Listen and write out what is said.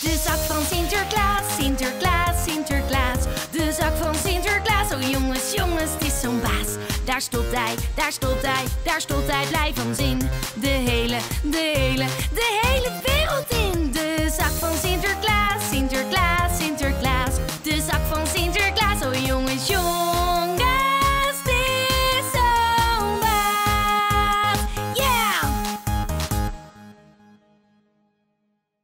De zak van Sinterklaas, Sinterklaas, Sinterklaas. De zak van Sinterklaas, oh jongens, jongens, het is zo'n baas. Daar stopt hij, daar stopt hij, daar stopt hij blij van zin. De hele wereld